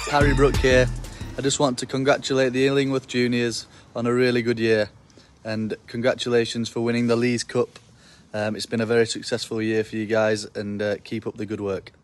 Harry Brook here. I just want to congratulate the Illingworth Juniors on a really good year, and congratulations for winning the Lees Cup. It's been a very successful year for you guys, and keep up the good work.